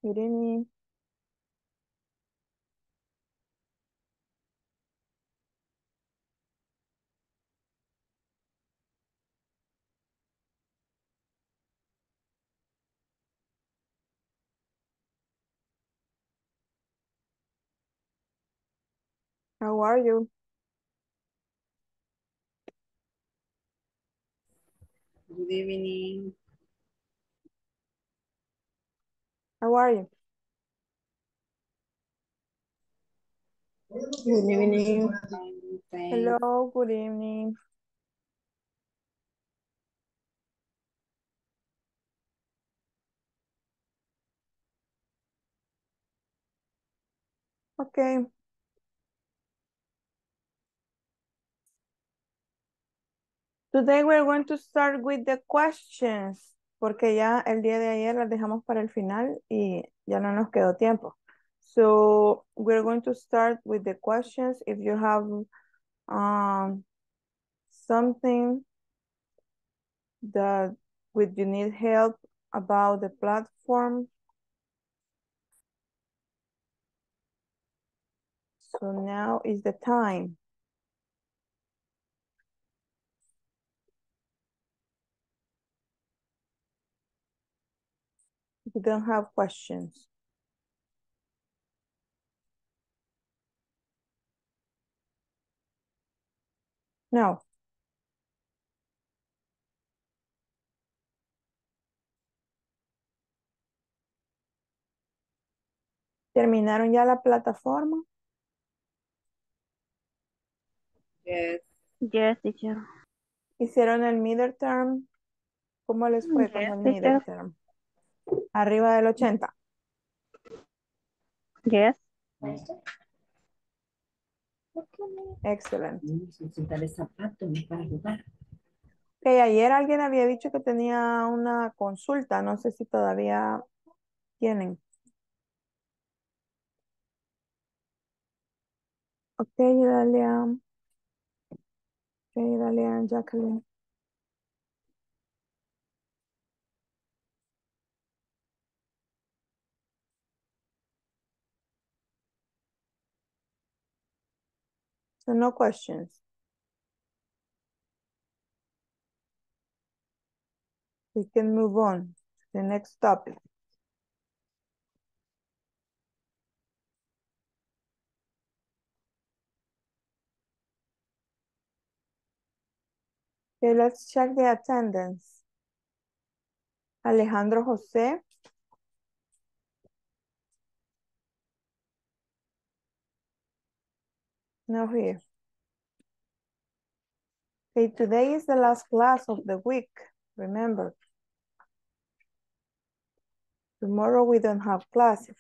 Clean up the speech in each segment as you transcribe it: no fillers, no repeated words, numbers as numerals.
Good evening. How are you? Good evening. How are you? Good evening. Fine, thanks. Hello, good evening. Okay. Today we're going to start with the questions, porque ya el día de ayer las dejamos para el final y ya no nos quedó tiempo. So we're going to start with the questions. If you have something that with you need help about the platform. So now is the time. If you don't have questions. No. ¿Terminaron ya la plataforma? Yes, Yes, teacher. ¿Hicieron el midterm? ¿Cómo les fue con Yes, el teacher. midterm? Arriba del 80. Yes. Excelente. necesitar el zapato para jugar. Ok, ayer alguien había dicho que tenía una consulta. No sé si todavía tienen. Ok, Dalia. Ok, Dalia, Jacqueline. So no questions. We can move on to the next topic. Okay, let's check the attendance. Alejandro José. No here. Okay, today is the last class of the week. Remember. Tomorrow we don't have classes.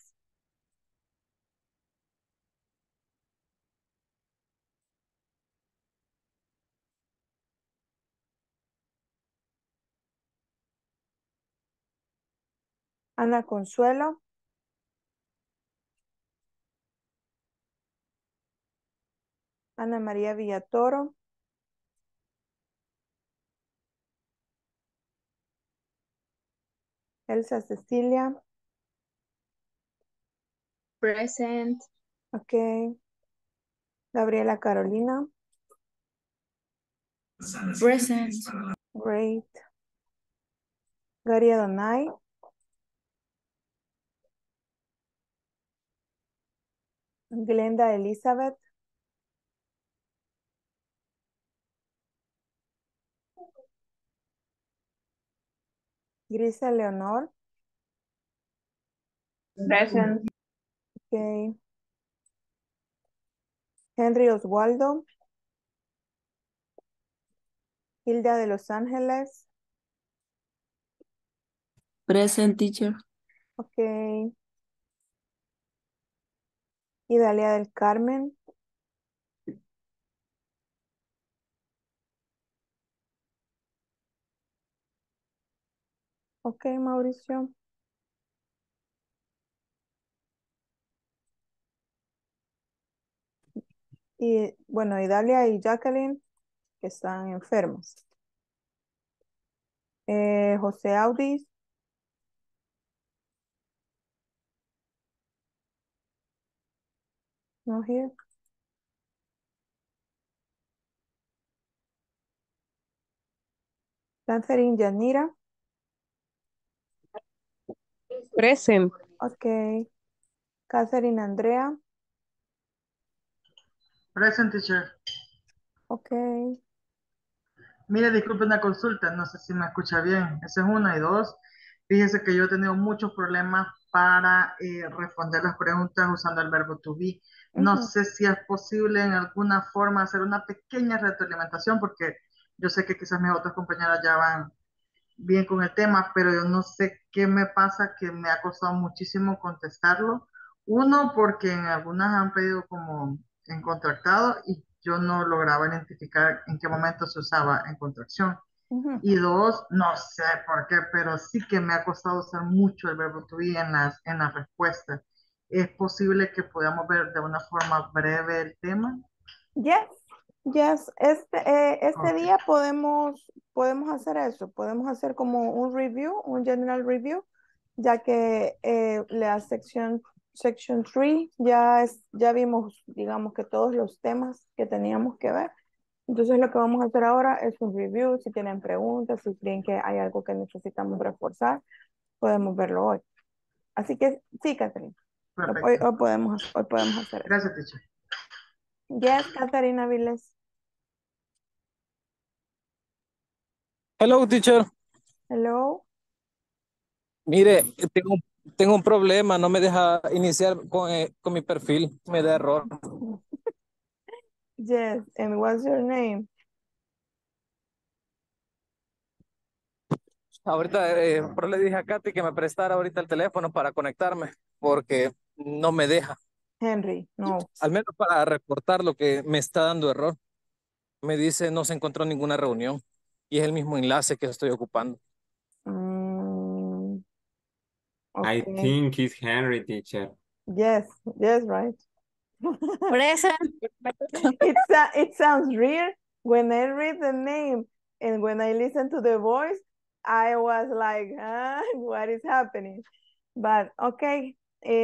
Ana Consuelo. Ana María Villatoro. Elsa Cecilia. Present. Okay. Gabriela Carolina. Present. Great. Garia Donay. Glenda Elizabeth. Grisa Leonor. Present. Okay. Henry Oswaldo. Hilda de Los Ángeles. Present, teacher. Okay. Idalia del Carmen. Okay, Mauricio. Y bueno, Idalia y Jacqueline, que están enfermos. José Audis. No here. Catherine Yanira. Present. Ok. Catherine Andrea. Present, teacher. Ok. Mire, disculpe una consulta, no sé si me escucha bien. Esa es una y dos. Fíjese que yo he tenido muchos problemas para responder las preguntas usando el verbo to be. No Ujú, sé si es posible en alguna forma hacer una pequeña retroalimentación, porque yo sé que quizás mis otras compañeras ya van bien con el tema, pero yo no sé qué me pasa, que me ha costado muchísimo contestarlo. Uno, porque en algunas han pedido como en contractado y yo no lograba identificar en qué momento se usaba en contracción. ujú. Y dos, no sé por qué, pero sí que me ha costado usar mucho el verbo to be en las respuestas. ¿Es posible que podamos ver de una forma breve el tema? Yes, yes. Este Ok, día podemos hacer eso. Podemos hacer como un review, un general review, ya que la section 3 ya vimos, digamos que todos los temas que teníamos que ver. Entonces lo que vamos a hacer ahora es un review. Si tienen preguntas, si creen que hay algo que necesitamos reforzar, podemos verlo hoy. Así que sí, Catherine, perfecto. hoy podemos hacer eso. Gracias, teacher. Yes, Catherine Aviles. Hello, teacher. Hello. Mire, tengo un problema, no me deja iniciar con mi perfil, me da error. Yes, and what's your name? Ahorita, pero le dije a Katy que me prestara ahorita el teléfono para conectarme, porque no me deja, Henry, no. al menos para reportar lo que me está dando error. Me dice no se encontró ninguna reunión y es el mismo enlace que estoy ocupando. Mm, I okay. think it's Henry, teacher. Yes, yes, right. Present. It sounds weird when I read the name and when I listen to the voice, I was like, what is happening? But okay.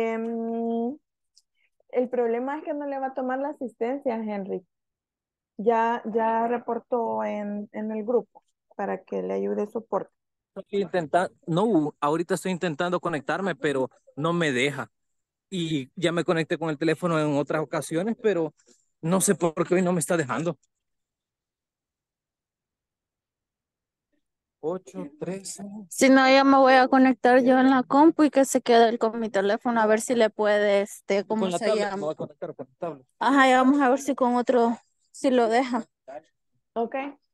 El problema es que no le va a tomar la asistencia, Henry. Ya reportó en el grupo para que le ayude soporte. Estoy intentando, no, ahorita estoy intentando conectarme, pero no me deja. Y ya me conecté con el teléfono en otras ocasiones, pero no sé por qué hoy no me está dejando. 8, 13. Si no, ya me voy a conectar yo en la compu y que se quede él con mi teléfono a ver si le puede, ¿cómo Con la se tablet, me llama? voy a conectar con la tablet. Ajá, ya vamos a ver si con otro, si lo deja. Ok.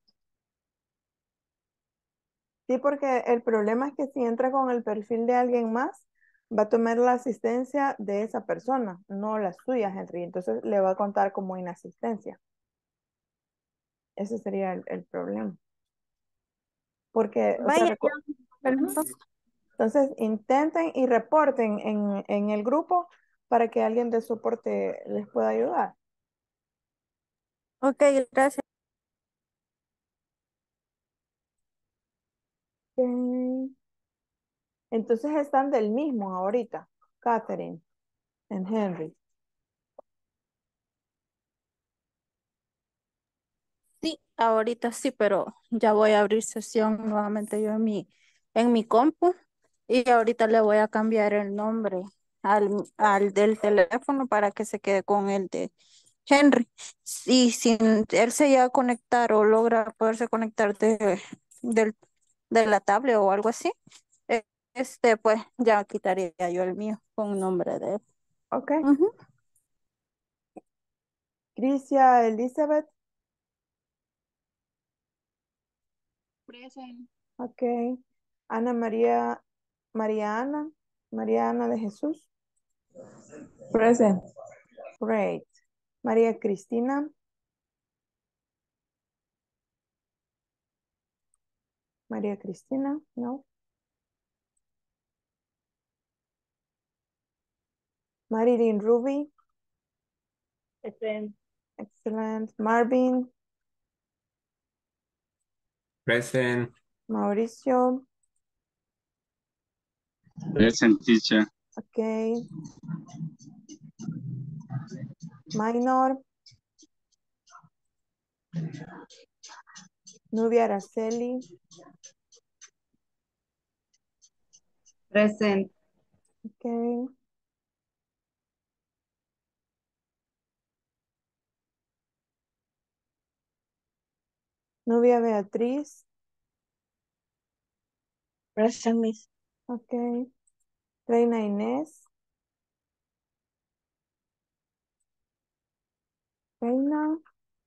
Sí, porque el problema es que si entra con el perfil de alguien más, va a tomar la asistencia de esa persona, no la suya, Henry. Entonces le va a contar como inasistencia. Ese sería el problema. Porque, o sea, Vaya, ya. entonces intenten y reporten en el grupo para que alguien de soporte les pueda ayudar. Ok, gracias. Ok. Entonces están del mismo ahorita, Catherine y Henry. Sí, ahorita sí, pero ya voy a abrir sesión nuevamente yo en mi compu y ahorita le voy a cambiar el nombre al del teléfono para que se quede con el de Henry. Y si él se llega a conectar o logra poderse conectar del, de la tablet o algo así, eh, pues ya quitaría yo el mío con el nombre de él. Ok. Ujú. Crisia Elizabeth. Present. Ok. Ana María, María Ana de Jesús. Present. Great. María Cristina. María Cristina, no. Marilyn Ruby. Present. Excellent. Marvin. Present. Mauricio. Present, teacher. Ok. Minor. Nubia Araceli. Present. Okay. Nubia Beatriz. Present, Miss. Okay. Reina Inés. Reina.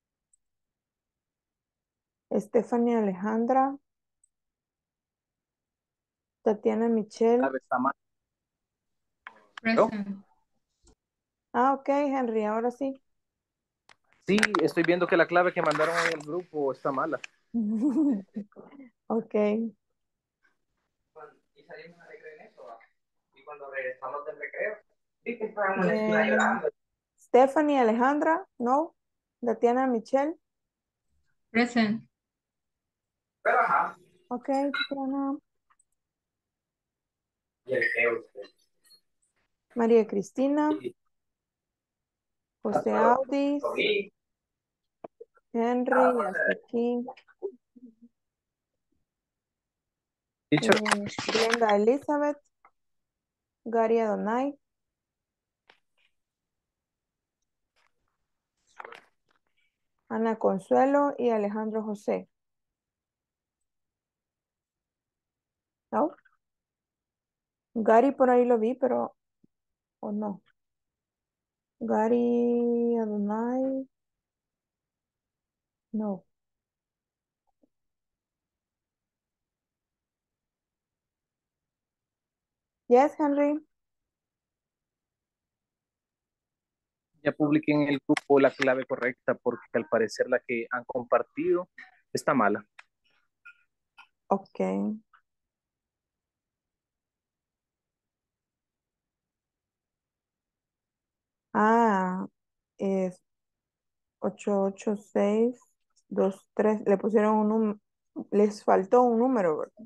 Stephanie Alejandra. Tatiana Michelle. Clave está mal. Present. Ah, ok, Henry, ahora sí. Sí, estoy viendo que la clave que mandaron hoy al grupo está mala. Ok. Y salimos a recreo en eso. Y cuando regresamos del recreo, vi que estaban en la esquina Eh, llorando. Stephanie Alejandra, no. Tatiana Michelle. Present. Pero ajá. Ok, Tatiana. Y el usted. María Cristina. Y José Audis. conmigo. Henry, hasta aquí. Teacher, Glenda Elizabeth. Gary Adonai. Ana Consuelo y Alejandro José. ¿No? Gary por ahí lo vi, pero o no. Gary Adonai. No. Yes, Henry. ya publiqué en el grupo la clave correcta porque al parecer la que han compartido está mala. Ok. Ah, es 88623. Le pusieron un número. Les faltó un número, ¿verdad?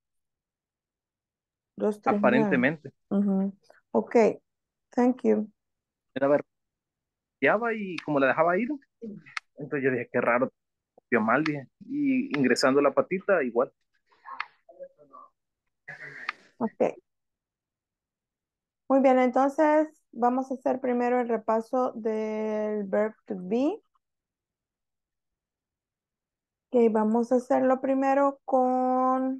239. Aparentemente. Ok. Thank you. Era ver, y como la dejaba ir, entonces yo dije, qué raro, copió mal, dije. Y ingresando la patita, igual. Ok. Muy bien, entonces vamos a hacer primero el repaso del verb to be. Ok, vamos a hacerlo primero con...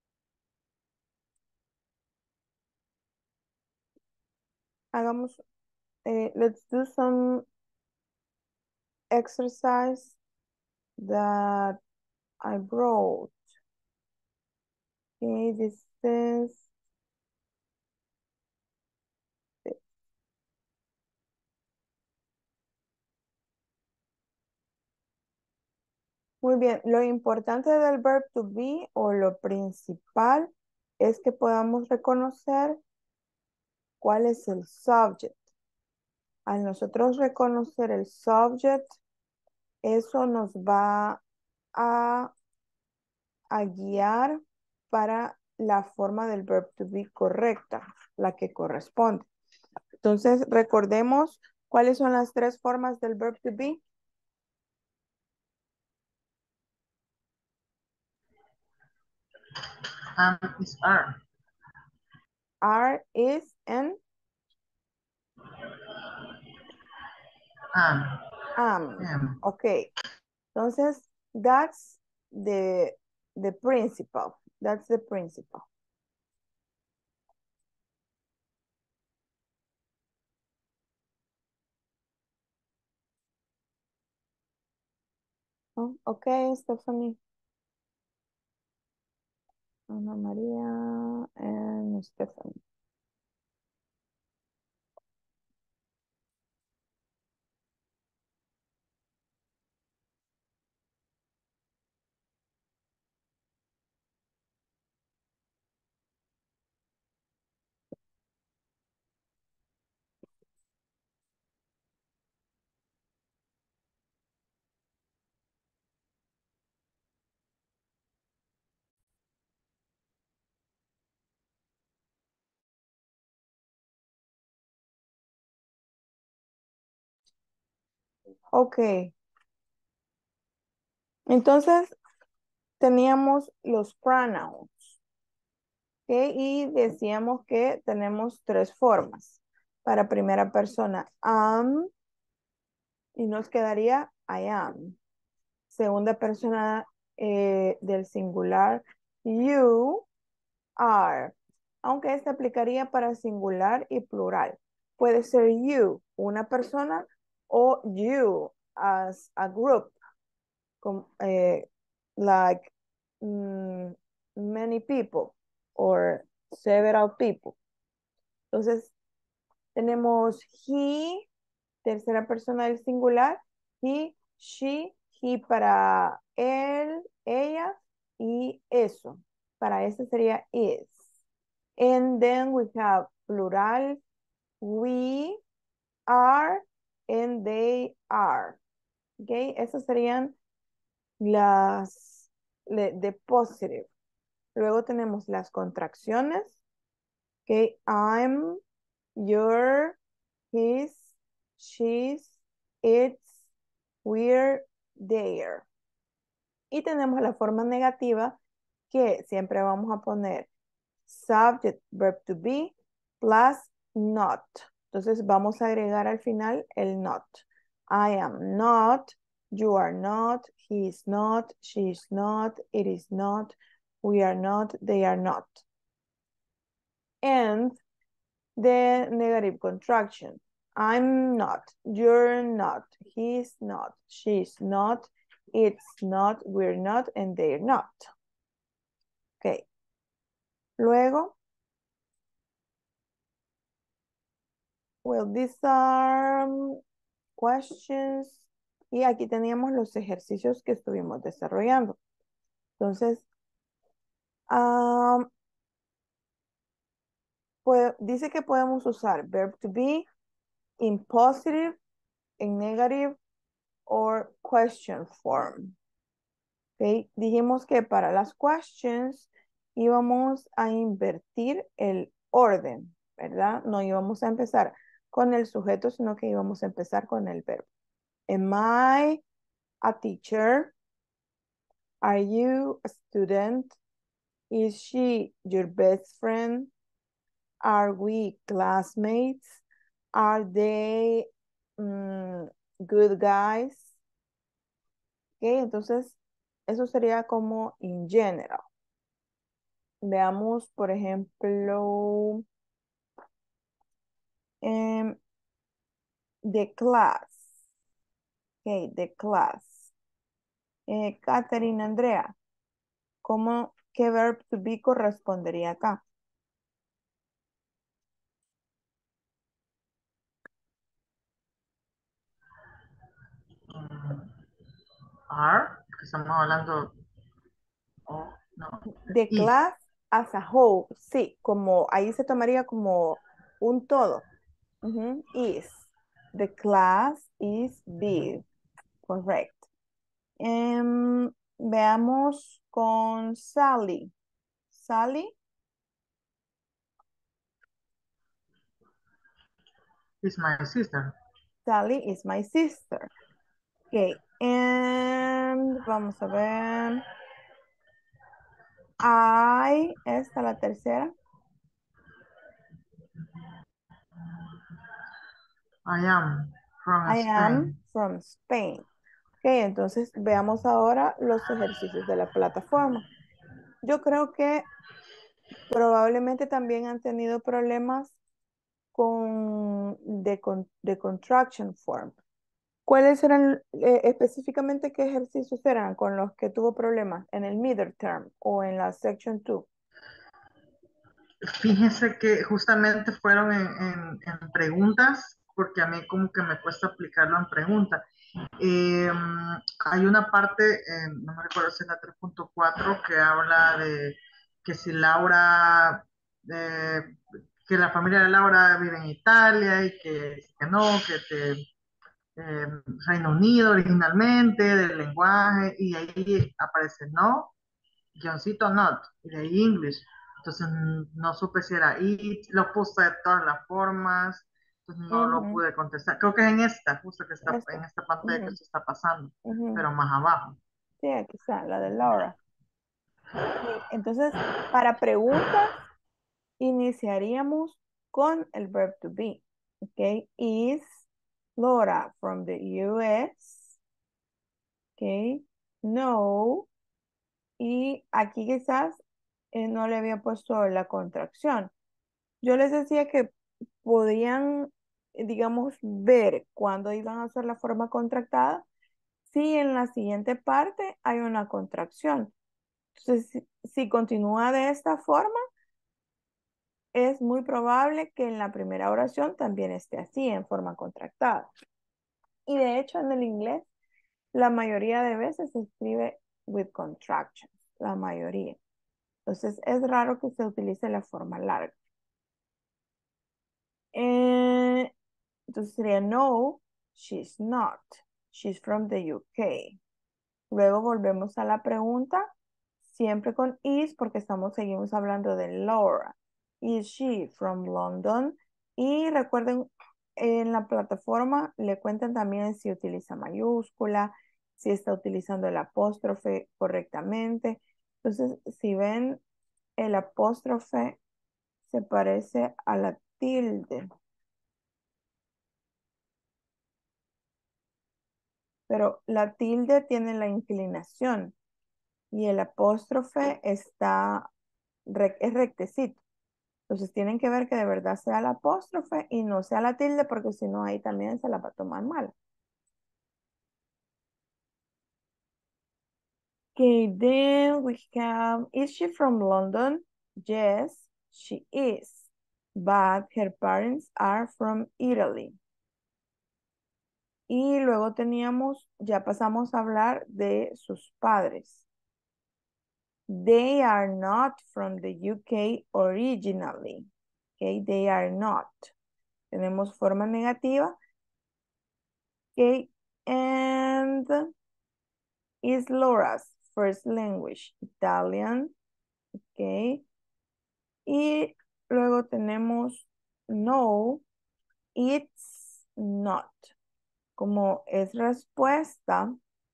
Hagamos... let's do some exercise that I wrote. Okay, this is... Muy bien, lo importante del verb to be o lo principal es que podamos reconocer cuál es el subject. Al nosotros reconocer el subject, eso nos va a, a guiar para la forma del verb to be correcta, la que corresponde. Entonces, recordemos cuáles son las tres formas del verb to be. Is are. Are, is, and Am. am. Okay. Entonces, that's the principle. That's the principle. Oh, okay, Stephanie. Ana María and Stephanie. Ok. Entonces, teníamos los pronouns. ¿Ok? Y decíamos que tenemos tres formas. Para primera persona, am, y nos quedaría I am. Segunda persona del singular, you are. Aunque este aplicaría para singular y plural. Puede ser you, una persona, o you as a group, like mm, many people or several people. Entonces, tenemos he, tercera persona del singular, he, she para él, ella y eso. Para ese sería is. And then we have plural, we are and they are. Okay, esas serían las de positive. Luego tenemos las contracciones. Okay, I'm, you're, his, she's, it's, we're, there. Y tenemos la forma negativa que siempre vamos a poner subject, verb to be, plus not. Entonces vamos a agregar al final el not. I am not, you are not, he is not, she is not, it is not, we are not, they are not. And the negative contraction. I'm not, you're not, he's not, she's not, it's not, we're not, and they're not. Okay. Luego, well, these are questions. Y aquí teníamos los ejercicios que estuvimos desarrollando. Entonces, dice que podemos usar verb to be in positive, in negative, or question form. Okay. Dijimos que para las questions íbamos a invertir el orden, ¿verdad? No íbamos a empezar con el sujeto, sino que íbamos a empezar con el verbo. Am I a teacher? Are you a student? Is she your best friend? Are we classmates? Are they good guys? Okay, entonces eso sería como in general. Veamos, por ejemplo, the class. Okay, the class. Catherine, Andrea, ¿qué verb to be correspondería acá? Are, que estamos hablando. Oh, no. The Is. class as a whole, sí, como ahí se tomaría como un todo. Is. The class is big. Correct. Veamos con Sally. Sally. Is my sister. Sally is my sister. Okay. And vamos a ver. Esta la tercera. I am from I Spain. am from Spain. Ok, entonces veamos ahora los ejercicios de la plataforma. Yo creo que probablemente también han tenido problemas de contraction form. ¿Cuáles eran específicamente qué ejercicios eran con los que tuvo problemas en el middle term o en la section 2? Fíjense que justamente fueron en preguntas, porque a mí como que me cuesta aplicarlo en preguntas. Hay una parte, no me recuerdo si es la 3.4, que habla de que si Laura, que la familia de Laura vive en Italia y que no, Reino Unido originalmente, del lenguaje, y ahí aparece no, guioncito not, y de ahí English. Entonces no supe si era it, lo puse de todas las formas. pues no lo pude contestar. Creo que es en esta, justo que está Esta. en esta pantalla que se está pasando, Ujú. pero más abajo. Sí, aquí está, la de Laura. Ok, entonces, para preguntas, iniciaríamos con el verb to be. Ok, is Laura from the US? Ok, no. Y aquí quizás no le había puesto la contracción. Yo les decía que podían, digamos, ver cuándo iban a usar la forma contractada si en la siguiente parte hay una contracción. Entonces, si continúa de esta forma, es muy probable que en la primera oración también esté así, en forma contractada. Y de hecho, en el inglés, la mayoría de veces se escribe with contractions, la mayoría. Entonces, es raro que se utilice la forma larga. Entonces sería no, she's not. She's from the UK. Luego volvemos a la pregunta, siempre con is, porque seguimos hablando de Laura. Is she from London? Y recuerden, en la plataforma le cuentan también si utiliza mayúscula, si está utilizando el apóstrofe correctamente. Entonces, si ven, el apóstrofe se parece a la tilde. Pero la tilde tiene la inclinación y el apóstrofe es rectecito. Entonces tienen que ver que de verdad sea el apóstrofe y no sea la tilde, porque si no ahí también se la va a tomar mal. Okay, then we have, is she from London? Yes, she is. But her parents are from Italy. Y luego teníamos, ya pasamos a hablar de sus padres. They are not from the UK originally. Okay, they are not. Tenemos forma negativa. Okay, and is Laura's first language Italian. Okay, y luego tenemos no, it's not. Como es respuesta,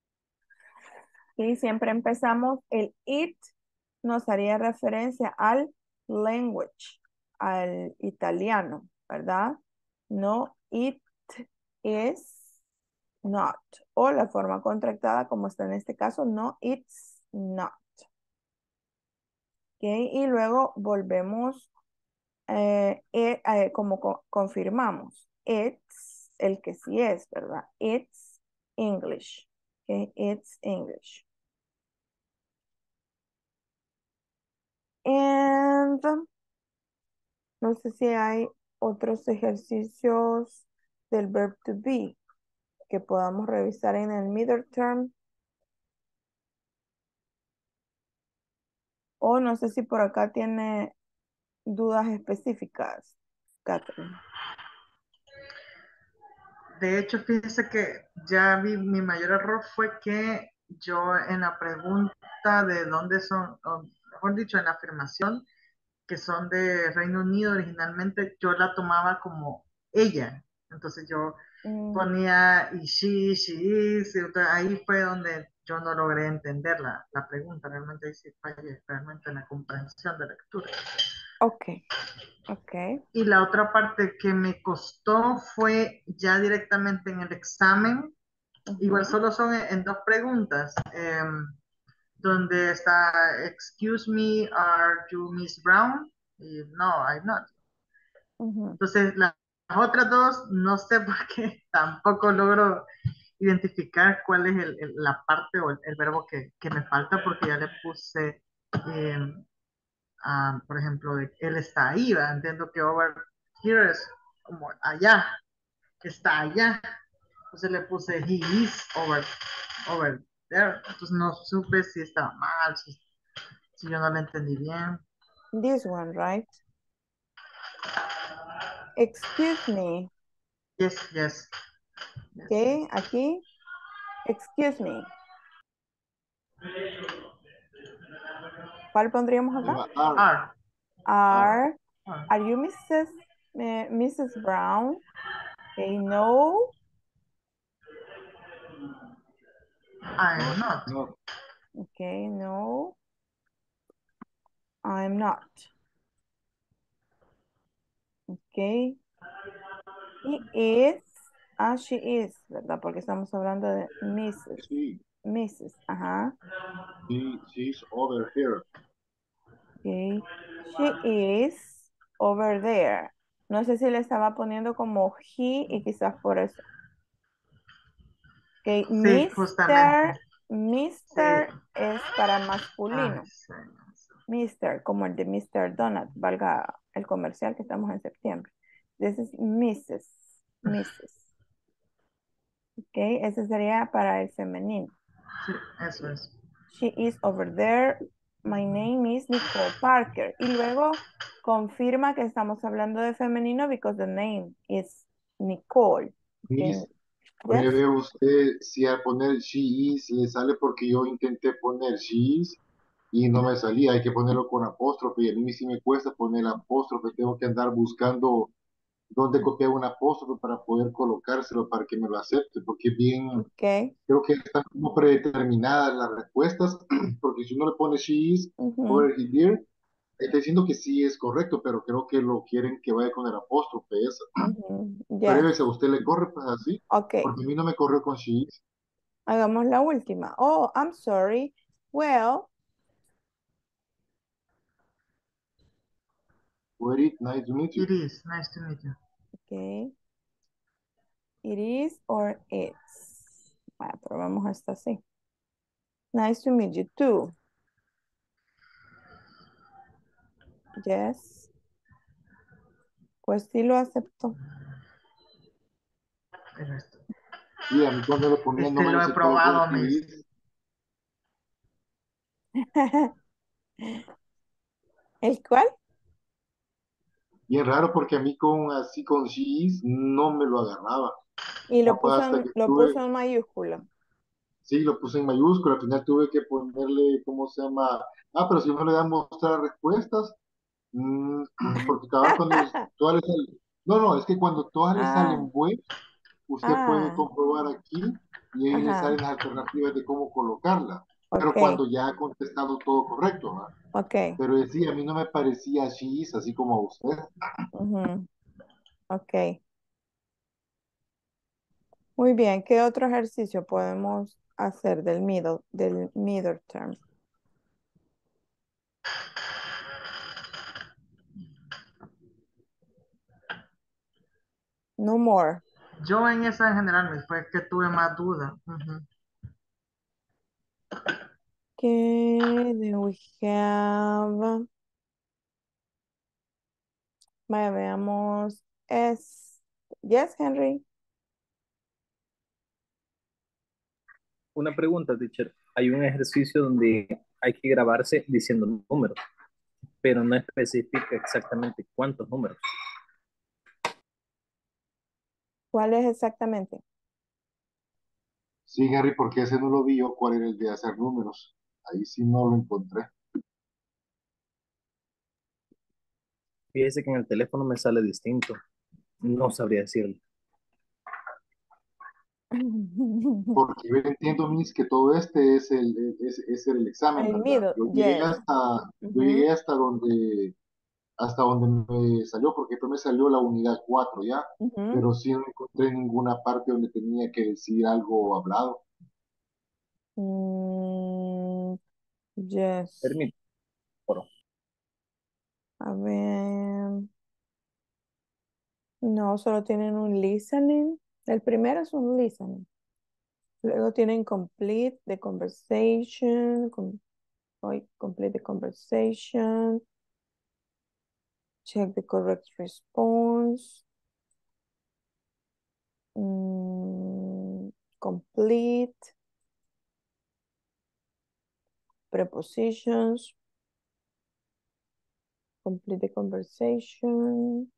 y siempre empezamos el it, nos haría referencia al language, al italiano, ¿verdad? No, it is not. O la forma contractada, como está en este caso, no, it's not. ¿Ok? Y luego volvemos, como confirmamos. It's el que sí es, ¿verdad? It's English. ¿Ok? It's English. And no sé si hay otros ejercicios del verb to be que podamos revisar en el middle term. O no sé si por acá tiene dudas específicas, Catherine. De hecho, fíjese que ya vi, mi mayor error fue que yo en la pregunta de dónde son, o mejor dicho, en la afirmación, que son de Reino Unido originalmente, yo la tomaba como ella. Entonces yo ponía y she is, y ahí fue donde yo no logré entender la pregunta. Realmente ahí sí fallé, realmente en la comprensión de lectura. Ok, ok. Y la otra parte que me costó fue ya directamente en el examen. Igual solo son en dos preguntas, donde está, excuse me, are you Miss Brown? Y no, I'm not. Entonces, las otras dos, no sé por qué, tampoco logro identificar cuál es la parte o el verbo que me falta, porque ya le puse, por ejemplo, él está ahí, ¿verdad? Entiendo que over here es como allá, está allá. Entonces le puse he is over there. Entonces no supe si estaba mal, si yo no lo entendí bien. This one, right? Excuse me. Yes, yes. Ok, aquí. Excuse me. ¿Cuál pondríamos acá? Are. Are you Mrs. Mrs. Brown. Okay, no. I'm not. No. Okay, no. I'm not. Okay. He is. She is, ¿verdad? Porque estamos hablando de Mrs. Sí, Mrs. Ajá. she's over here. Okay. She is over there. No sé si le estaba poniendo como he y quizás por eso. Okay. Sí, justamente. Mr. Sí. es para Ay, masculino. sí. Mr. como el de Mr. Donut, valga el comercial que estamos en septiembre. This is Mrs. Mrs. Okay. Ese sería para el femenino. Sí, eso es. She is over there. My name is Nicole Parker. Y luego confirma que estamos hablando de femenino because the name is Nicole. Miss, Okay. Yes. pruebe usted si al poner she is le sale porque yo intenté poner she is y no me salía. Hay que ponerlo con apóstrofe y a mí sí me cuesta poner el apóstrofe. Tengo que andar buscando dónde copiar un apóstrofe para poder colocárselo para que me lo acepte, porque bien, Okay. creo que están como predeterminadas las respuestas, porque si uno le pone she is Ujú, over here, está diciendo que sí es correcto, pero creo que lo quieren que vaya con el apóstrofe. Es, ujú. Yes. pruébese, a usted le corre pues así, Okay. porque a mí no me corrió con she is. Hagamos la última. Oh, I'm sorry. Well, Where it, nice to meet you. It is. Nice to meet you. okay. It is or it's. Bueno, probamos esta así. Nice to meet you too. Yes. Pues sí lo acepto. Es esto. Y a mí cuando le ponía no me Lo lo he aceptaba con probado, she Miss. is. ¿El cuál? Bien raro porque a mí con así con she is no me lo agarraba. Y Ya fue hasta que lo tuve, puso en mayúscula. sí, lo puse en mayúscula, al final tuve que ponerle, ¿cómo se llama? Ah, pero si uno le da mostrar respuestas, mm, porque cabal cuando todas le salen, no, no, es que cuando todas le Ah, salen buenas, usted puede ah, comprobar aquí y ahí le ajá. salen las alternativas de cómo colocarla, pero Ok, cuando ya ha contestado todo correcto, ¿verdad? ok. Pero sí, a mí no me parecía she's, así como a usted. Ujú, ok. Muy bien. ¿Qué otro ejercicio podemos hacer del middle term? No more. Yo en esa en general, Miss, fue que tuve más dudas. Ujú. ¿Qué do we have? Vaya, veamos. Yes, Henry. Una pregunta, teacher. Hay un ejercicio donde hay que grabarse diciendo números, pero no especifica exactamente cuántos números. ¿Cuál es exactamente? Sí, Gary, porque ese no lo vi yo, cuál era el de hacer números. Ahí sí no lo encontré. Fíjese que en el teléfono me sale distinto. No sabría decirle. Porque yo entiendo, Miss, que todo este es el examen, El ¿verdad? middle, Yo llegué yes. yo Ujú, llegué hasta donde me salió, porque después me salió la unidad 4 ya, ujú. pero sí no encontré ninguna parte donde tenía que decir algo hablado. Mm, yes. Permítame. A ver. No, solo tienen un listening. El primero es un listening. Luego tienen complete the conversation. Complete the conversation. Check the correct response. Complete. Prepositions. Complete the conversation.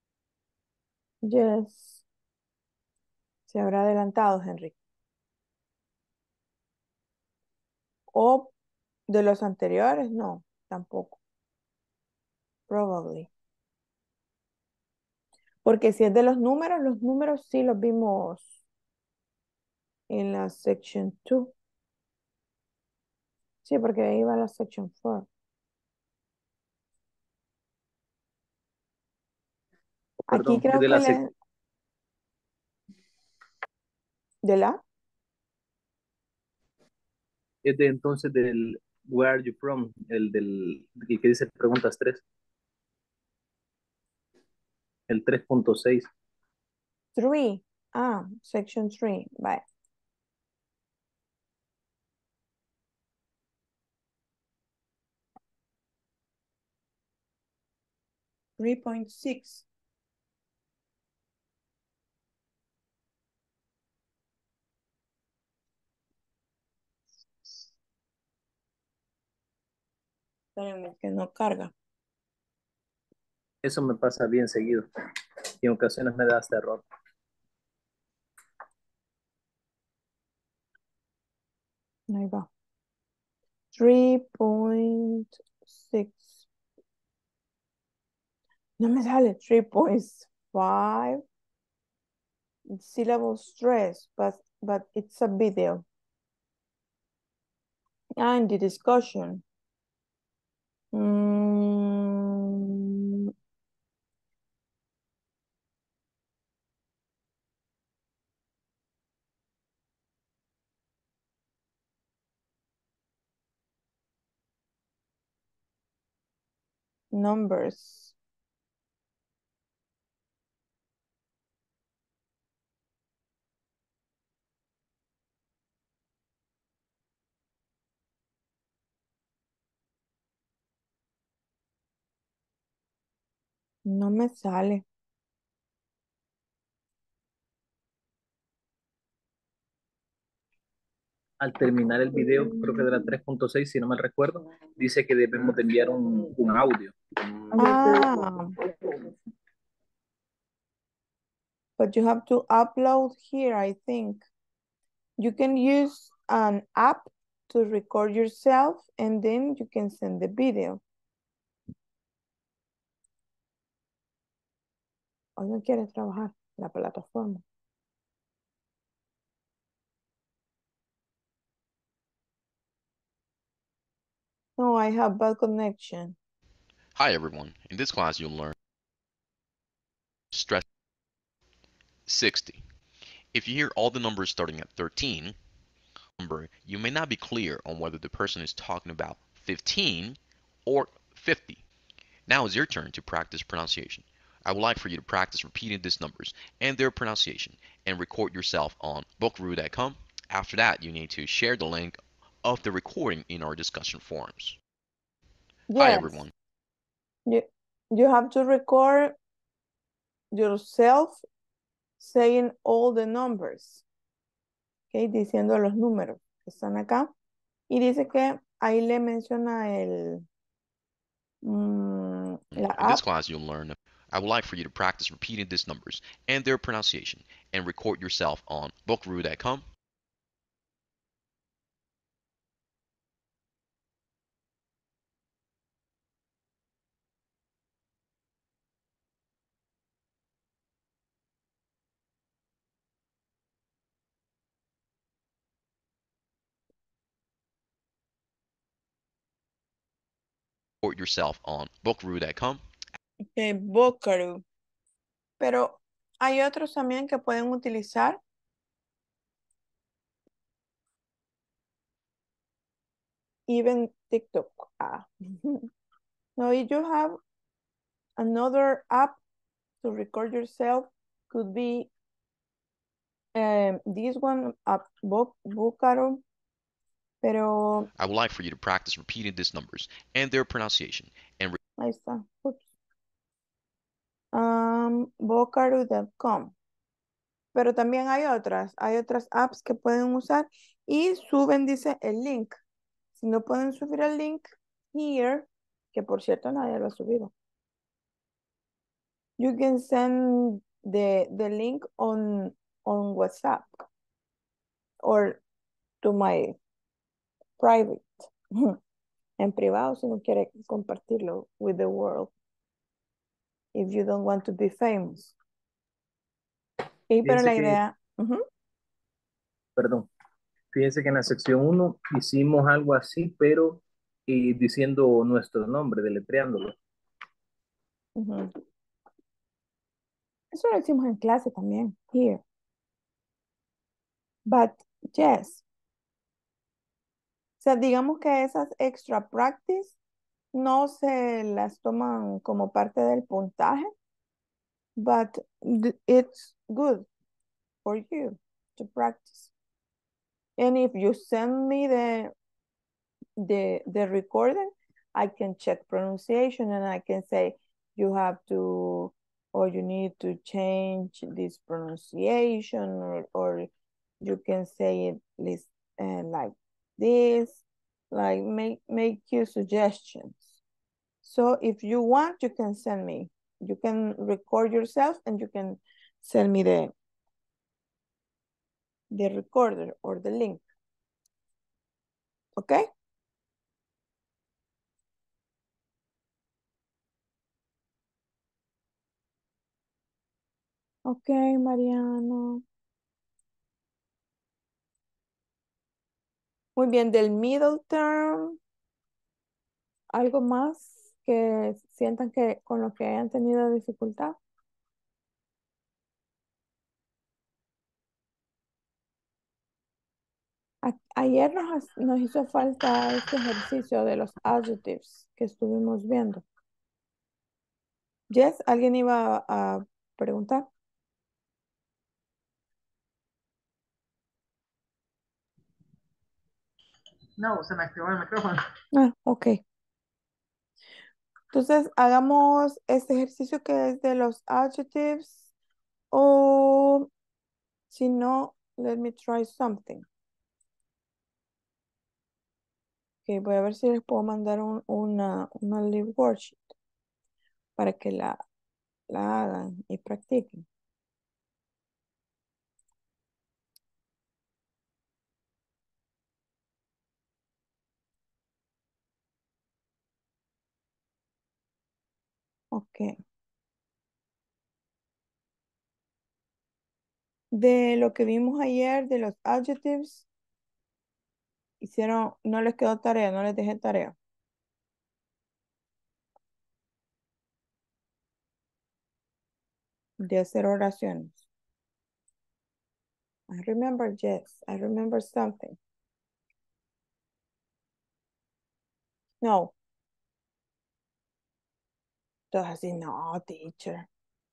Yes. Se habrá adelantado, Henry. O de los anteriores, no, tampoco. Probably. Porque si es de los números sí los vimos en la section 2. Sí, porque ahí va la section 4. Aquí Perdón, es creo de que la sec- ¿De la? es de entonces del Where are you from? El que dice preguntas 3, el 3.6. 3. Ah, section 3. Vale. Three point six. Espérenme que no carga. Eso me pasa bien seguido y en ocasiones me da hasta error. Ahí va. 3.6. No me sale 3.5 syllable stress, but it's a video. And the discussion. Numbers. No me sale. Al terminar el video, creo que de la 3.6, si no me recuerdo, dice que debemos de enviar un audio. Ah, but you have to upload here, I think. You can use an app to record yourself and then you can send the video. Hoy no quiere trabajar la plataforma. No, I have bad connection. Hi everyone, in this class you'll learn stress 60. If you hear all the numbers starting at 13, you may not be clear on whether the person is talking about 15 or 50. Now it's your turn to practice pronunciation. I would like for you to practice repeating these numbers and their pronunciation and record yourself on bookru.com. After that, you need to share the link of the recording in our discussion forums. Hi Yes, everyone. you have to record yourself saying all the numbers. Okay, diciendo los números que están acá. Y dice que ahí le menciona la In this app. class you'll learn. I would like for you to practice repeating these numbers and their pronunciation and record yourself on bookru.com. Record yourself on bookru.com. Okay, Bokaru. Pero hay otros también que pueden utilizar. Even TikTok. Ah. No, if you have another app to record yourself, could be this one, Bokaru. Pero I would like for you to practice repeating these numbers and their pronunciation and ahí está. Oops. Bokaru.com. Pero también hay otras apps que pueden usar y suben, dice, el link. Si no pueden subir el link here, que por cierto nadie lo ha subido. You can send the link on WhatsApp or to my private. En privado si no quiere compartirlo with the world. If you don't want to be famous. pero Fíjense la que, idea, perdón, fíjense que en la sección uno hicimos algo así, pero diciendo nuestro nombre, deletreándolo. ujú. Eso lo hicimos en clase también, here. But, yes. O sea, digamos que esas extra practice no se las toman como parte del puntaje, but it's good for you to practice. And if you send me the recording, I can check pronunciation and I can say you have to, or you need to change this pronunciation, or you can say it like this, like make you suggestions. So if you want, you can send me. You can record yourself and you can send me the recorder or the link. Okay? Okay, Mariano. Muy bien, del middle term, ¿algo más que sientan que con lo que hayan tenido dificultad? Ayer nos hizo falta este ejercicio de los adjectives que estuvimos viendo. Jess, ¿alguien iba a preguntar? No, se me activó el micrófono. Ah, ok. Entonces, hagamos este ejercicio que es de los adjectives o si no, let me try something. Ok, voy a ver si les puedo mandar una live worksheet para que la hagan y practiquen. Ok. De lo que vimos ayer de los adjectives, no les quedó tarea, no les dejé tarea. De hacer oraciones. I remember, yes, I remember something. No. Todos así, no, teacher.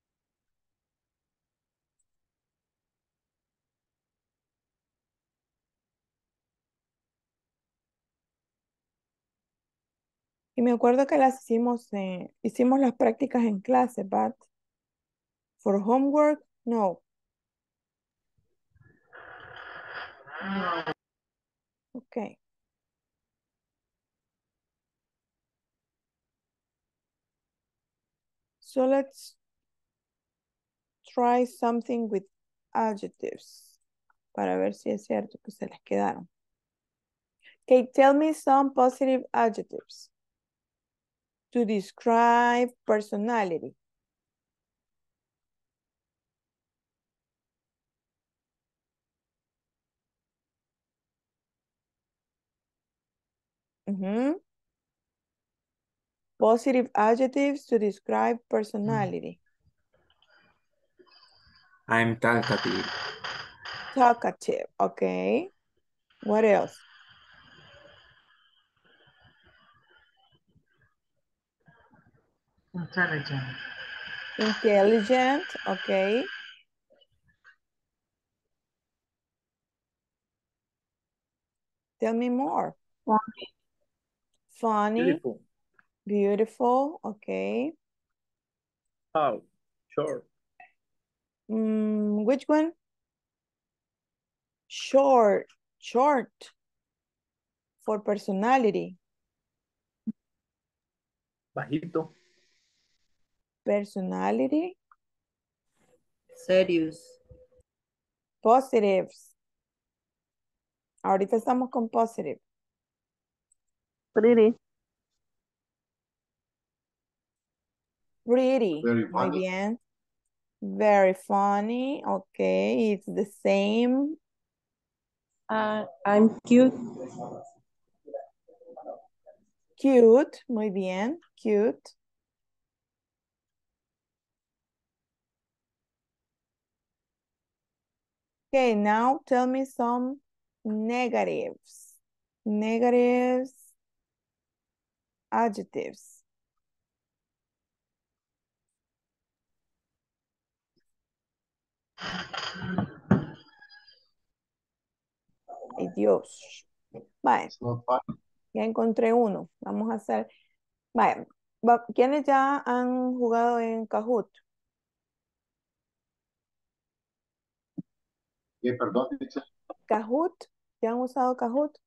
Y me acuerdo que las hicimos las prácticas en clase, but for homework, no. Okay. So let's try something with adjectives para ver si es cierto que se les quedaron. Okay, tell me some positive adjectives to describe personality. Mhm. Positive adjectives to describe personality. I'm talkative. Talkative, okay. What else? Intelligent. Intelligent, okay. Tell me more. Funny, Beautiful. beautiful, okay. How? Sure. Which one? Short, short for personality. Bajito. Personality. Serious. Positives. Ahorita estamos con positive. Pretty. Pretty. Very Muy funny. bien. Very funny. Okay, it's the same. I'm cute. Cute. Muy bien. Cute. Okay, now tell me some negatives. Negatives. Adjectives. Ay, Dios. Vale, It's not fun. ya encontré uno. Vamos a hacer. Vale, ¿quiénes ya han jugado en Kahoot? Perdón, teacher. Kahoot, ¿ya han usado Kahoot?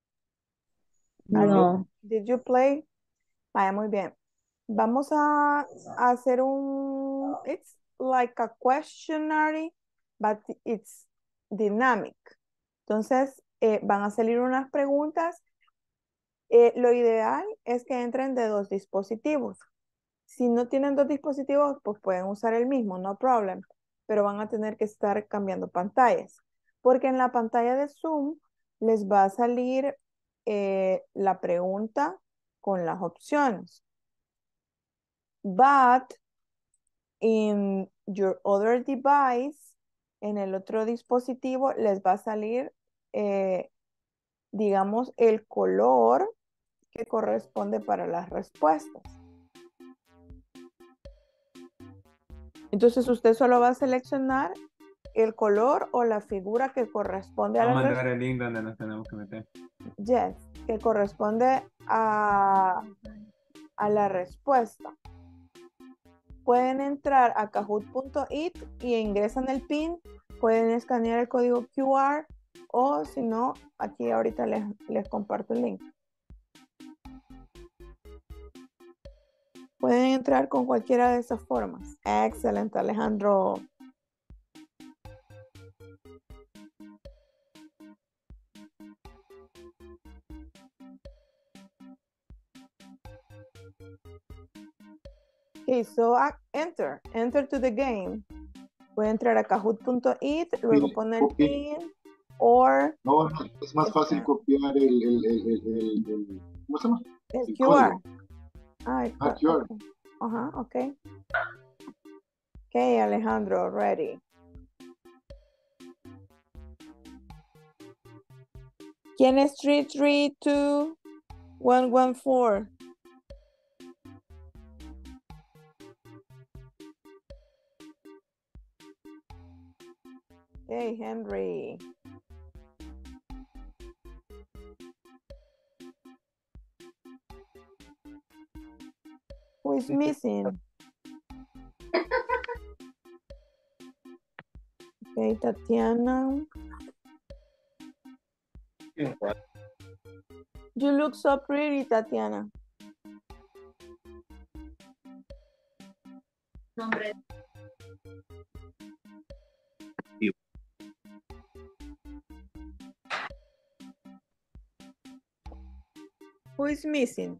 No. Did you play? Vaya, muy bien. Vamos a hacer it's like a questionnaire, but it's dynamic. Entonces, van a salir unas preguntas. Lo ideal es que entren de 2 dispositivos. Si no tienen 2 dispositivos, pues pueden usar el mismo, no problem. Pero van a tener que estar cambiando pantallas. Porque en la pantalla de Zoom les va a salir la pregunta con las opciones. But in your other device, en el otro dispositivo, les va a salir, digamos, el color que corresponde para las respuestas. Entonces usted solo va a seleccionar el color o la figura que corresponde a la Vamos a respuesta. mandar el link donde nos tenemos que meter. Yes, que corresponde a la respuesta. Pueden entrar a kahoot.it y ingresan el PIN. Pueden escanear el código QR o si no, aquí ahorita les comparto el link. Pueden entrar con cualquiera de esas formas. Excelente, Alejandro. Okay, so enter to the game. Puede entrar a kahoot.it, luego poner el PIN, or... No, es más fácil copiar ¿cómo se llama? El QR. código. El QR. okay. Ajá, ok. Okay, Alejandro, ready. ¿Quién es 332114? Hey, Henry. Who is missing? Okay, Tatiana. You look so pretty, Tatiana. Who is missing?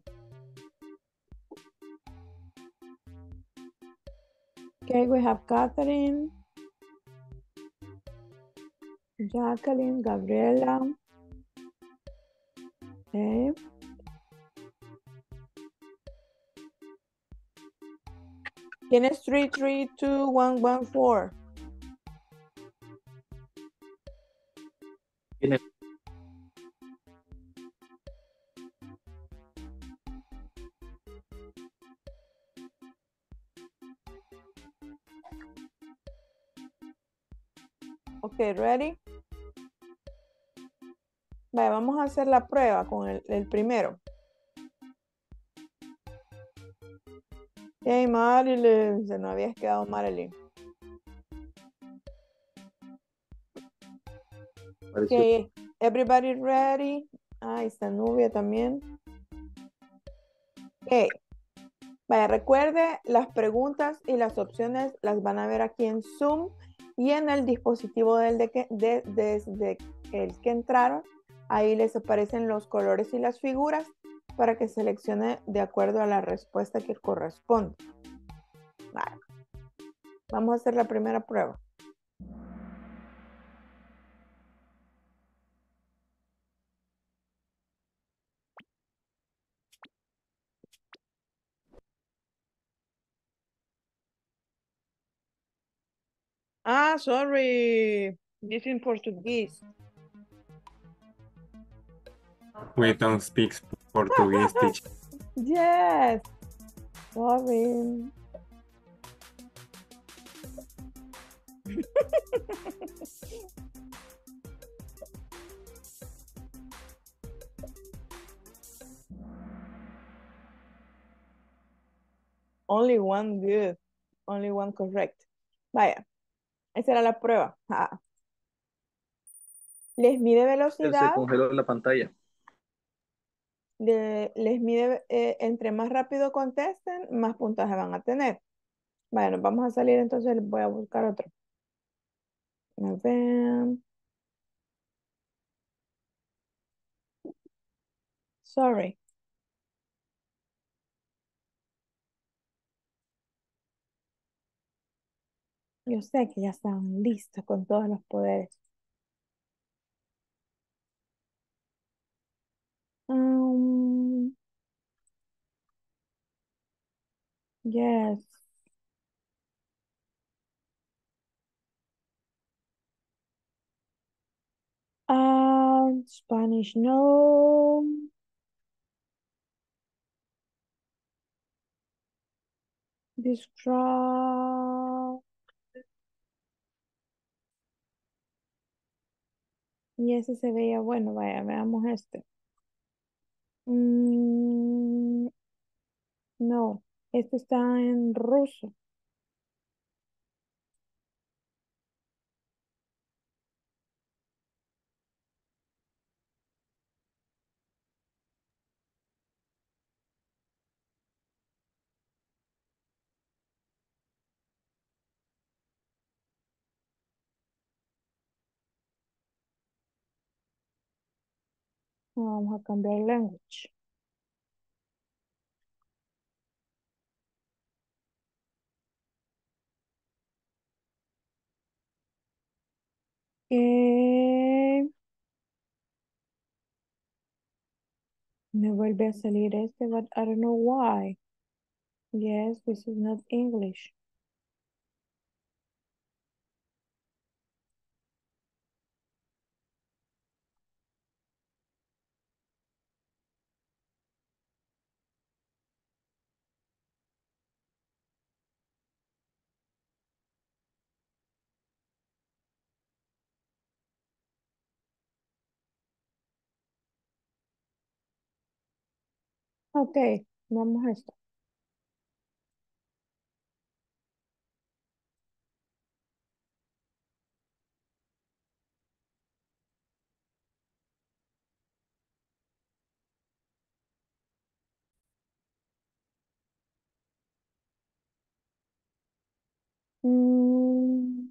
Okay, we have Catherine, Jacqueline, Gabriela. Okay. ¿Quién es 332114? ¿Quién es? Ok, ready? Vale, vamos a hacer la prueba con el primero. Hey, Marilyn, se nos habías quedado Marilyn. Ok, everybody ready? Está Nubia también. Ok. Vaya, recuerde, las preguntas y las opciones las van a ver aquí en Zoom y en el dispositivo desde el que entraron. Ahí les aparecen los colores y las figuras para que seleccione de acuerdo a la respuesta que corresponde. Vale. Vamos a hacer la primera prueba. Ah, sorry. This is Portuguese. We don't speak Portuguese, teacher. Yes. Sorry. Only one good. Only one correct. Vaya. Esa era la prueba. Ah. Les mide Se velocidad. congeló la pantalla. Les mide, entre más rápido contesten, más puntaje van a tener. Bueno, vamos a salir entonces, voy a buscar otro. A ver. Sorry. Yo sé que ya están listos con todos los poderes. Yes. Spanish, no. Describe. Y ese se veía bueno, vaya, veamos este. No, este está en ruso. Vamos a cambiar language. Me vuelve a salir este, but I don't know why. Yes, this is not English. Ok, vamos a esto. Mm,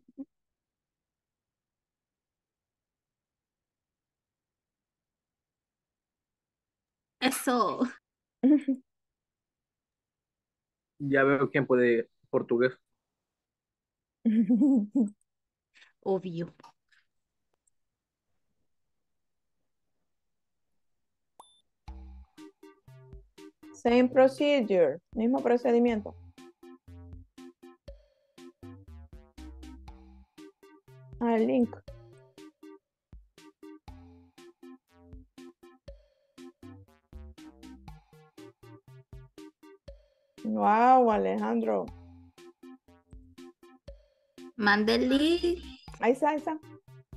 Eso. Ya veo quién puede portugués. Obvio. Same procedure, mismo procedimiento. Link. Wow, Alejandro. Mándele. Ahí está, ahí está.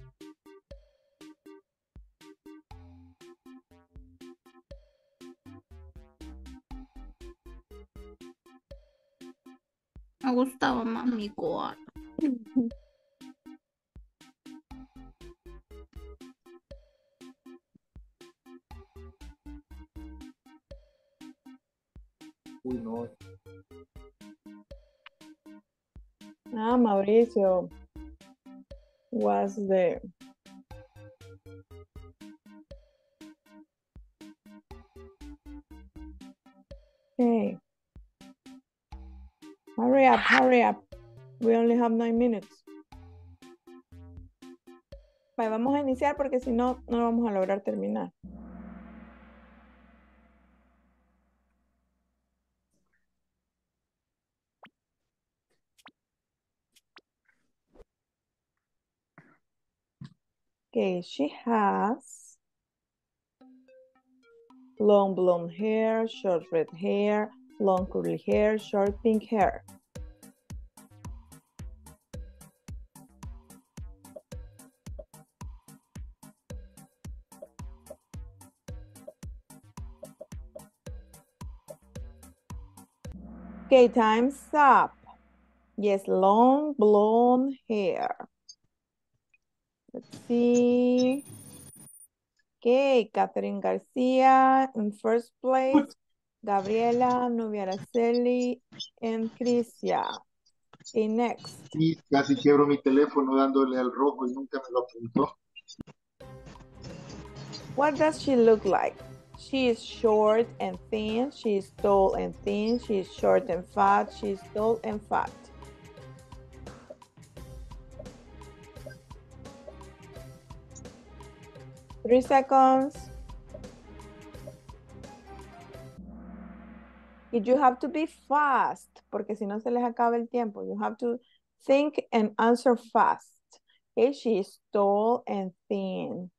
Me gustaba más mi koala. Uy, no. Mauricio was the okay. Hurry up, hurry up. We only have 9 minutes. Vale, vamos a iniciar porque si no, no vamos a lograr terminar. Okay, she has long blonde hair, short red hair, long curly hair, short pink hair. Okay, time's up. Yes, long blonde hair. Let's see. Okay, Catherine Garcia in first place. Gabriela, Nubia Araceli, and Crisia. Okay, next. Y casi quiebro mi teléfono dándole al rojo y nunca me lo apuntó. What does she look like? She is short and thin. She is tall and thin. She is short and fat. She is tall and fat. Three seconds. You have to be fast, porque si no se les acaba el tiempo. You have to think and answer fast. Okay, she is tall and thin.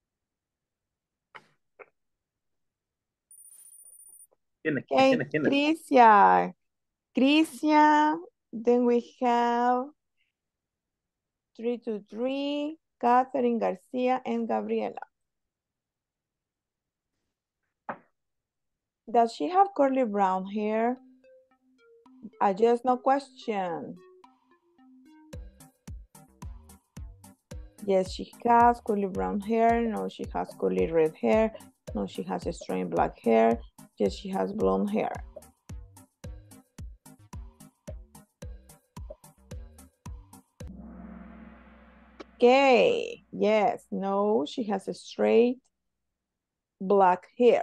Okay, Crisia. Crisia. Then we have 3-3, Catherine Garcia and Gabriela. Does she have curly brown hair? A yes, no question. Yes, she has curly brown hair. No, she has curly red hair. No, she has straight black hair. Yes, she has blonde hair. Okay, yes, no, she has a straight black hair.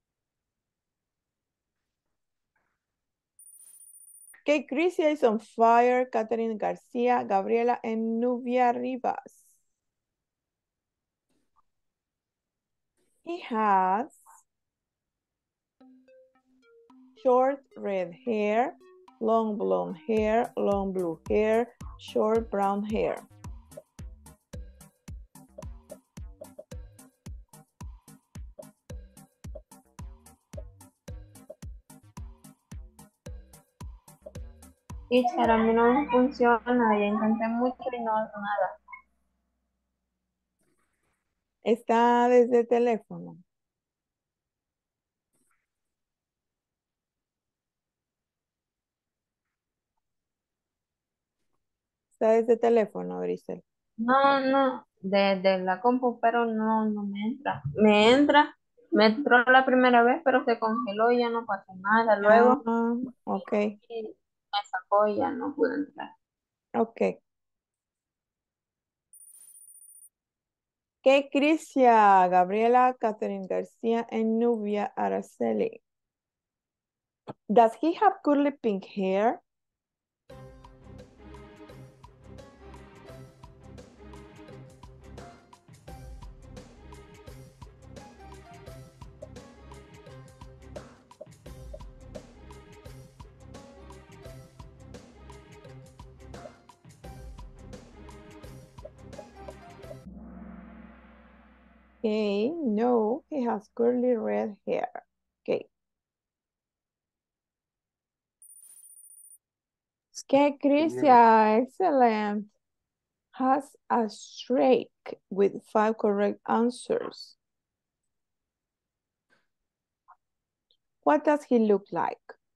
Okay, Crisia is on fire. Catherine Garcia, Gabriela, and Nubia Rivas. He has short red hair, long blonde hair, long blue hair, short brown hair. Teacher, a mí no me funciona, ya intenté mucho y no nada. Está desde teléfono. Está desde teléfono, Grisel. No, desde la compu, pero no me entra. Me entró la primera vez, pero se congeló y ya no pasó nada. Luego Ok, me sacó y ya no pude entrar. ok. Okay, Crisia, Gabriela, Catherine Garcia, and Nubia Araceli. Does he have curly pink hair? Okay, no, he has curly red hair. Okay. Okay, Crisia, excellent. Has a streak with 5 correct answers. What does he look like?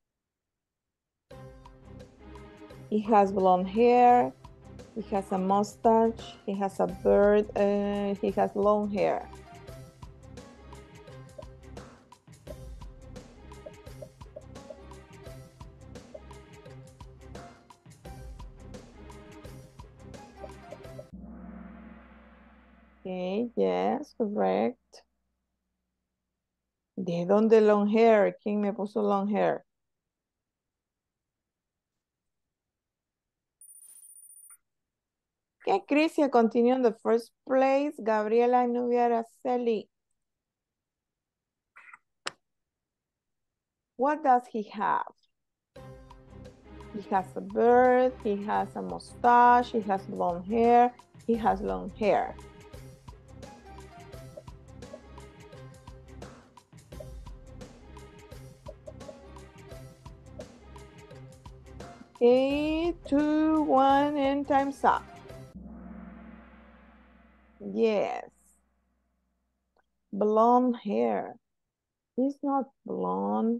He has blonde hair, he has a mustache, he has a beard, he has long hair. Okay, yes, correct. ¿De dónde long hair? ¿Quién me puso long hair? Okay, Crisia, continue in the first place. Gabriela, Nubia, Araceli. What does he have? He has a beard, he has a mustache, he has blonde hair, he has long hair. Okay, 2, 1, and time's up. Yes. Blonde hair. He's not blonde.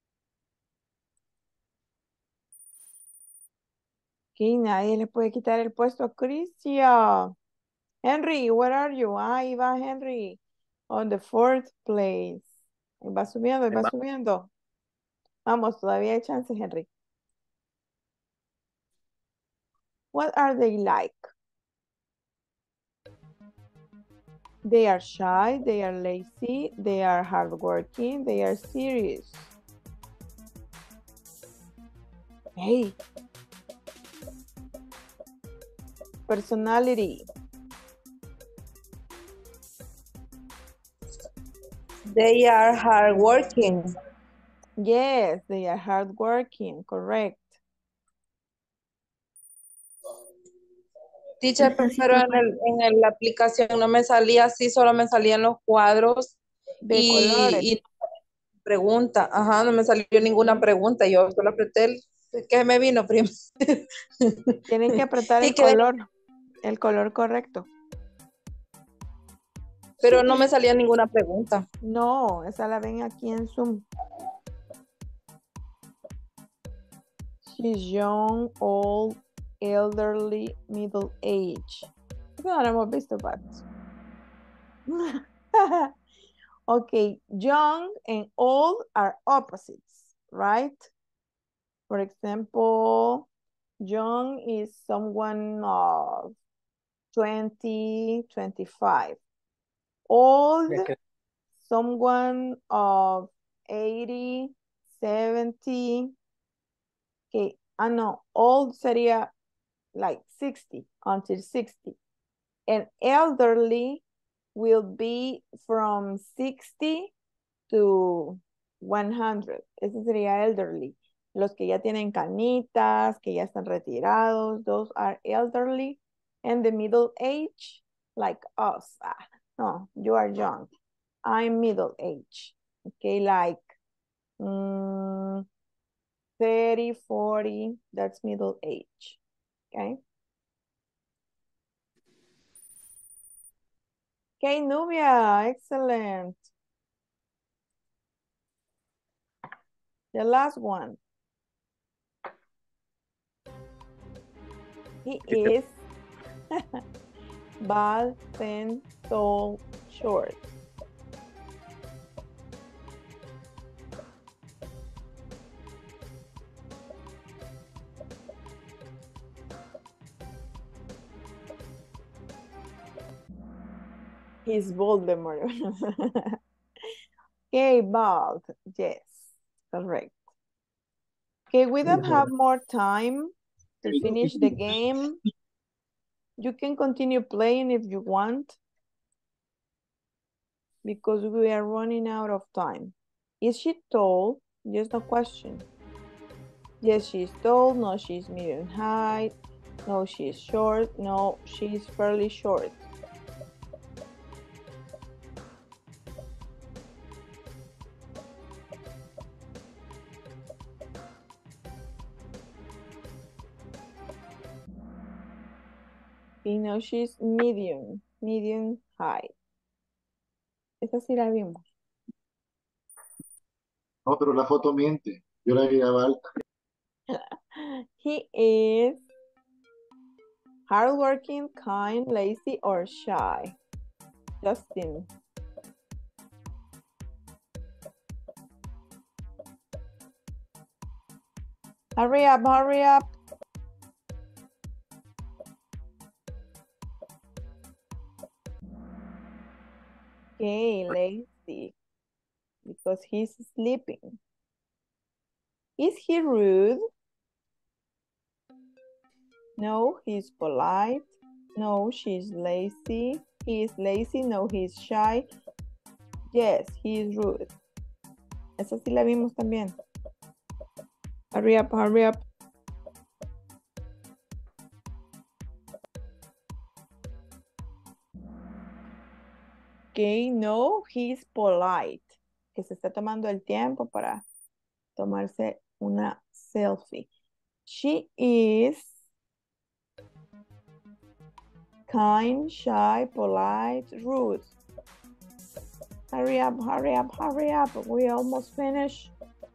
Okay, nadie le puede quitar el puesto a Crisia. Henry, where are you? Ahí va Henry. On the fourth place. Va subiendo, va subiendo. Vamos, todavía hay chances, Henry. What are they like? They are shy, they are lazy, they are hardworking, they are serious. Hey. Personality. They are hardworking. Yes, they are hardworking, correct. Teacher, pero en la aplicación no me salía así, solo me salían los cuadros de colores. Y pregunta. Ajá, no me salió ninguna pregunta. Yo solo apreté el que me vino primero. Tienen que apretar el color correcto. Pero no me salía ninguna pregunta. No, esa la ven aquí en Zoom. She's young, old, elderly, middle age. No lo hemos visto, but. Okay, young and old are opposites, right? For example, young is someone of 20, 25. Old, someone of 80, 70. Okay, no, old sería like 60, until 60. And elderly will be from 60 to 100. Ese sería elderly. Los que ya tienen canitas, que ya están retirados, those are elderly. And the middle age, like us. No, you are young. I'm middle age. Okay, like 30, 40, that's middle age. Okay. Okay, Nubia, excellent. The last one. He is bald, thin, tall, short. He's Voldemort. Okay, bald. Yes, correct. Okay, we don't have more time to finish the game. You can continue playing if you want, because we are running out of time. Is she tall? Just a question. Yes, she's tall. No, she's medium height. No, she's short. No, she's fairly short. You know, she's medium height. Esa sí la vimos. No, pero la foto miente. Yo la miraba alta. He is hardworking, kind, lazy, or shy. Justin. Hurry up, hurry up. Okay, lazy, because he's sleeping. Is he rude? No, he's polite. No, she's lazy. He is lazy. No, he's shy. Yes, he is rude. Esa sí la vimos también. Hurry up, hurry up. Okay, no, he's polite. Que se está tomando el tiempo para tomarse una selfie. She is kind, shy, polite, rude. Hurry up, hurry up, hurry up. We almost finished.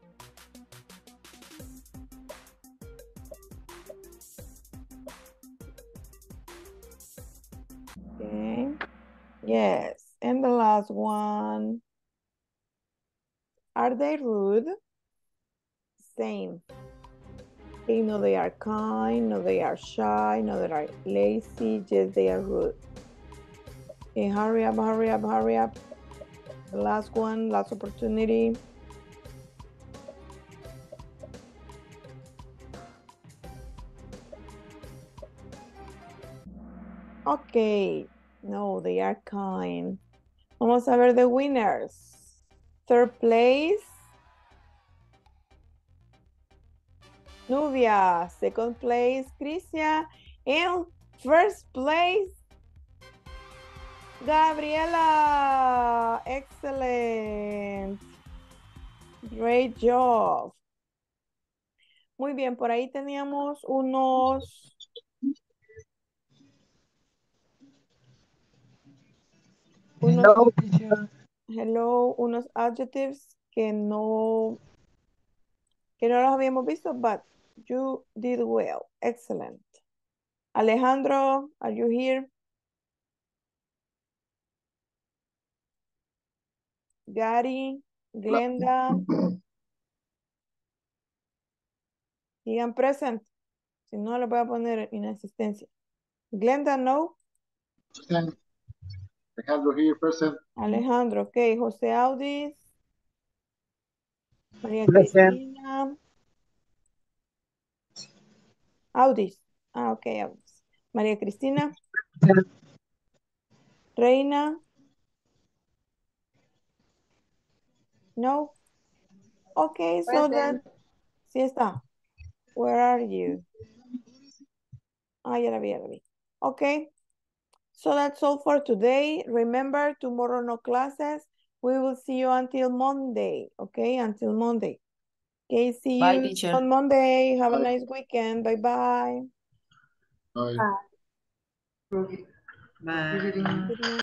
Okay. Yes. And the last one. Are they rude? Same. Okay, no, they are kind, no, they are shy, no, they are lazy, yes, they are rude. Okay, hurry up, hurry up, hurry up. The last one, last opportunity. Okay, no, they are kind. Vamos a ver the winners. Third place, Nubia. Second place, Crisia. And first place, Gabriela. Excellent. Great job. Muy bien, por ahí teníamos unos... unos adjectives que no los habíamos visto, but you did well. Excellent. Alejandro, are you here? Gary, Glenda. Digan present. Si no, le voy a poner inasistencia. Glenda, no. Alejandro here, present. Alejandro, ok. José Audis. María Cristina. Audis. Ah, ok, Audis. María Cristina. Reina. No. Okay, so then, sí está. Where are you? Ah, ya la vi, ya la vi. Okay, so that's all for today. Remember, tomorrow no classes. We will see you until Monday. Okay, until Monday. Okay, see Bye, you teacher. on Monday. Have a Bye. nice weekend. Bye-bye. Bye. Bye. Good night.